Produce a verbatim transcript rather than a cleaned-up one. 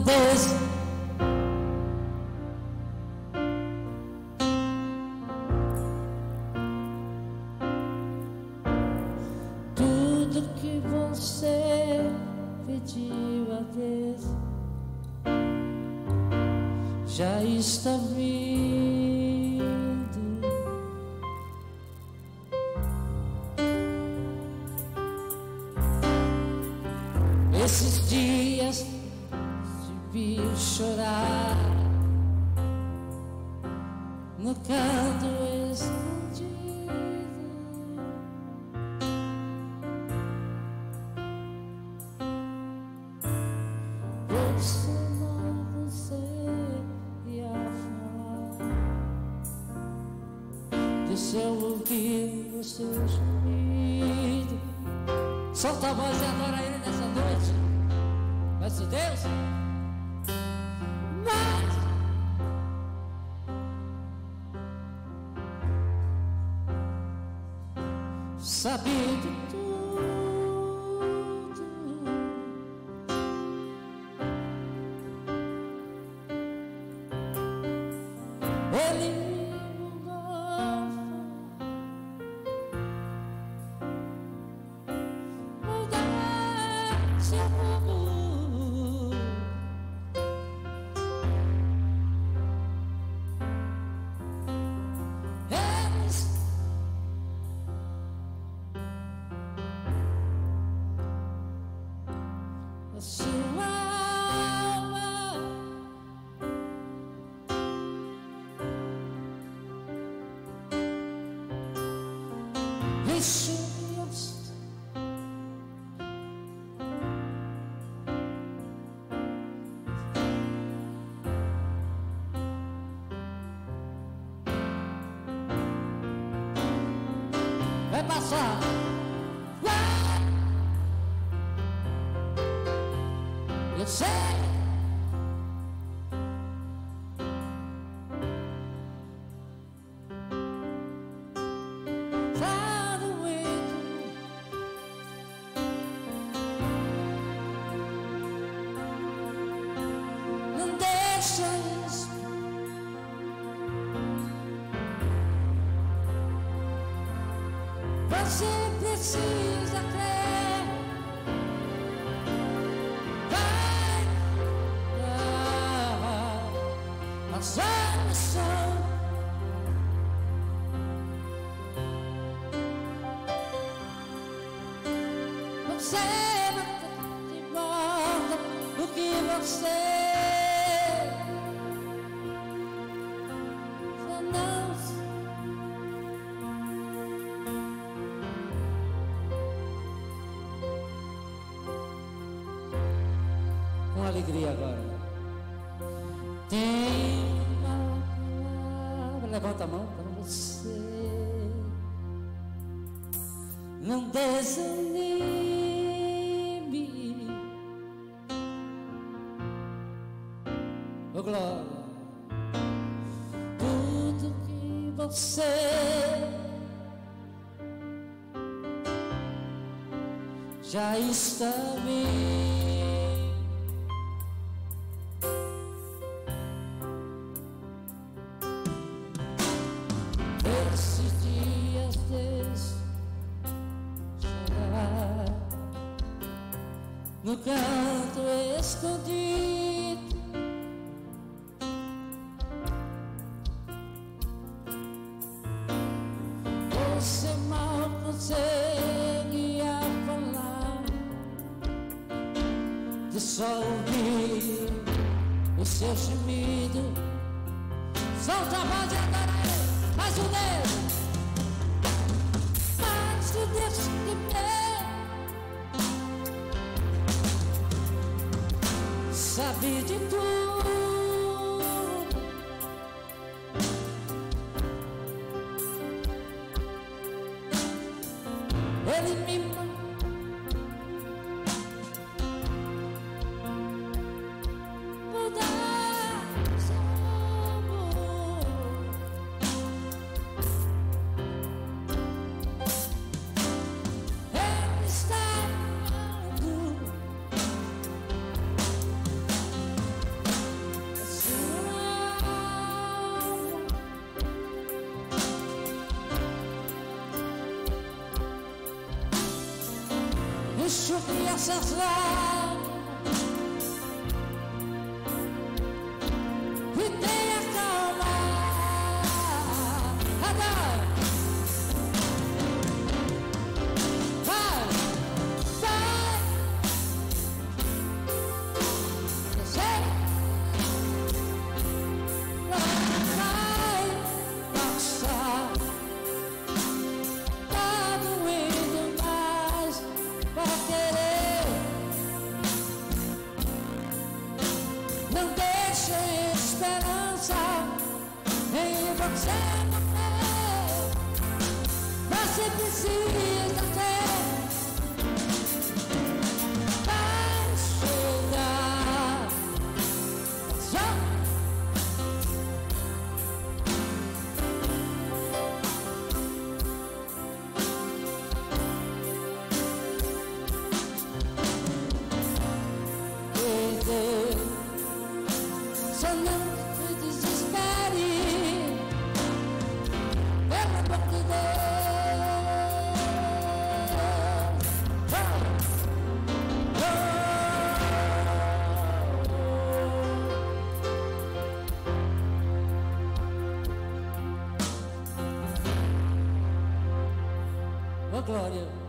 des... Tudo que você pediu a Deus já está vindo. Esses dias te vi chorar no canto escondido. Você não conseguia falar, deixa eu ouvir o seu gemido. Solta a voz e adora Ele nessa noite. Mas se Deus, mas sabe de tudo, Ele me mudou. A sua alma enxuga-se. Vai passar. Eu sei. Tá doendo. Não deixa isso. Você precisa crer. A solução. Você não tem de volta o que você já não. Com alegria agora. Tem uma palavra, levanta a mão para você. Não desanime, oh glória. Tudo que você já está vindo. Esses dias deixe chorar no canto escondido. Você mal consegue falar, de só ouvir o seu gemido. Solta a voz e adora Ele. Mais um Deus, mais um Deus que tem, sabe de tudo. Ele me mudar somos. Ele está amando. enxugue essas lágrimas e tenha calma. Agora vai, vai, eu sei, vai, passar. Tá doendo mais pra querer. Não deixe esperança em você morrer. Você precisa ter. Vai chegar. Só perder. Só não me desespere. Pelo amor de Deus. Oh, oh, oh. Oh, Glória.